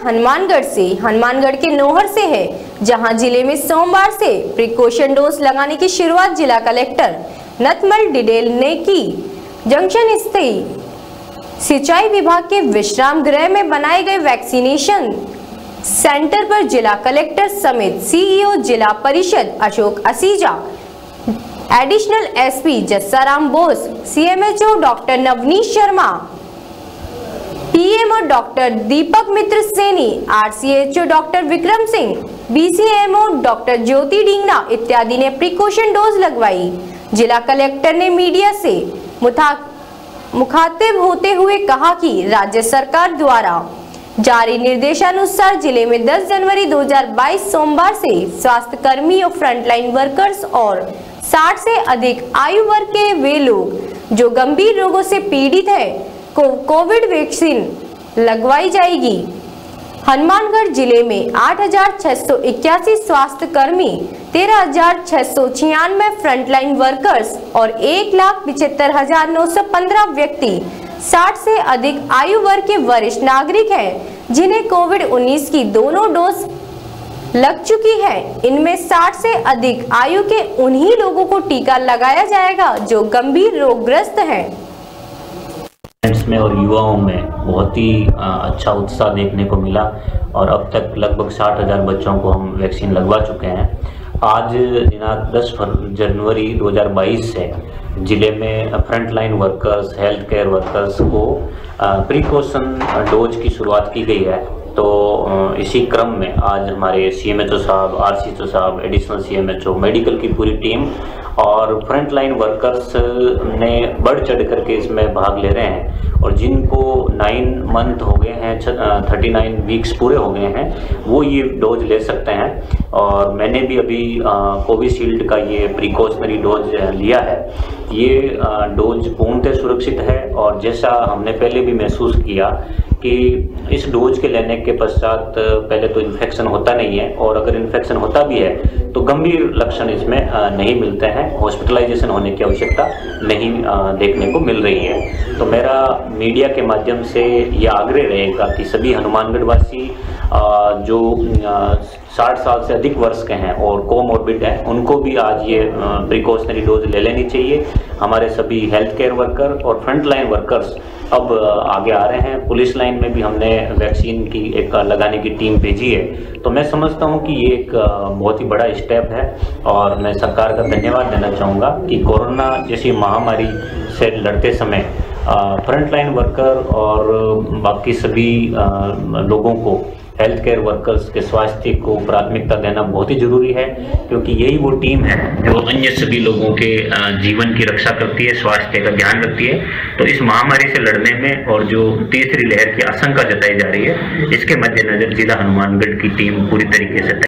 हनुमानगढ़ के नोहर से है, जहां जिले में सोमवार से प्रिकॉशन डोज लगाने की शुरुआत जिला कलेक्टर नथमल डिडेल ने की। जंक्शन स्थित सिंचाई विभाग के विश्राम गृह में बनाए गए वैक्सीनेशन सेंटर पर जिला कलेक्टर समेत सीईओ जिला परिषद Ashok Asija, additional SP Jassaram Bose, CMHO doctor Navneet Sharma, PMO doctor Deepak Mitra Saini, RCHO doctor Vikram Singh, BCMO doctor Jyoti Dingna इत्यादि ने प्रिकॉशन डोज लगवाई। जिला कलेक्टर ने मीडिया से मुखातिब होते हुए कहा कि राज्य सरकार द्वारा जारी निर्देशानुसार जिले में 10 जनवरी 2022 सोमवार से स्वास्थ्य कर्मी और फ्रंटलाइन वर्कर्स और 60 से अधिक आयु वर्ग के वे लोग जो गंभीर रोगों से पीड़ित हैं को कोविड वैक्सीन लगवाई जाएगी। हनुमानगढ़ जिले में 8,681 स्वास्थ्य कर्मी, 13,696 फ्रंटलाइन वर्कर्स और 1,75,915 व्यक्ति 60 से अधिक आयु वर्ग के वरिष्ठ नागरिक हैं, जिन्हें कोविड-19 की दोनों डोज लग चुकी है। इनमें 60 से अधिक आयु के उन्हीं लोगों को टीका लगाया जाएगा जो गंभीर रोगग्रस्त हैं। में और युवाओं में बहुत ही अच्छा उत्साह देखने को मिला और अब तक लगभग 60,000 बच्चों को हम वैक्सीन लगवा चुके हैं। आज दिनांक 10 जनवरी 2022 से जिले में frontline workers, health care workers को प्रिकॉशन डोज की शुरुआत की गई है। तो इसी क्रम में आज हमारे सीएमएचओ साहब, आरसीएचओ साहब, एडिशनल सीएमएचओ, मेडिकल की पूरी टीम और फ्रंटलाइन वर्कर्स ने बढ़ चढ़ करके इसमें भाग ले रहे हैं और जिनको 9 मंथ हो गए हैं, 39 वीक्स पूरे हो गए हैं, वो ये डोज ले सकते हैं। और मैंने भी अभी कोविशील्ड का ये प्रिकॉशनरी डोज लिया है। ये डोज पूर्णतः सुरक्षित है और जैसा हमने पहले भी महसूस किया कि इस डोज के लेने के पश्चात पहले तो इन्फेक्शन होता नहीं है और अगर इन्फेक्शन होता भी है तो गंभीर लक्षण इसमें नहीं मिलते हैं, हॉस्पिटलाइजेशन होने की आवश्यकता नहीं देखने को मिल रही है। तो मेरा मीडिया के माध्यम से ये आग्रह रहेगा कि सभी हनुमानगढ़ वासी जो 60 साल से अधिक वर्ष के हैं और कोमॉर्बिड हैं, उनको भी आज ये प्रिकॉशनरी डोज ले लेनी चाहिए। हमारे सभी हेल्थ केयर वर्कर और फ्रंटलाइन वर्कर्स अब आगे आ रहे हैं। पुलिस लाइन में भी हमने वैक्सीन की एक लगाने की टीम भेजी है। तो मैं समझता हूं कि ये एक बहुत ही बड़ा स्टेप है और मैं सरकार का धन्यवाद देना चाहूँगा कि कोरोना जैसी महामारी से लड़ते समय फ्रंटलाइन वर्कर और बाकी सभी लोगों को, हेल्थ केयर वर्कर्स के स्वास्थ्य को प्राथमिकता देना बहुत ही जरूरी है, क्योंकि यही वो टीम है जो अन्य सभी लोगों के जीवन की रक्षा करती है, स्वास्थ्य का ध्यान रखती है। तो इस महामारी से लड़ने में और जो तीसरी लहर की आशंका जताई जा रही है, इसके मद्देनजर जिला हनुमानगढ़ की टीम पूरी तरीके से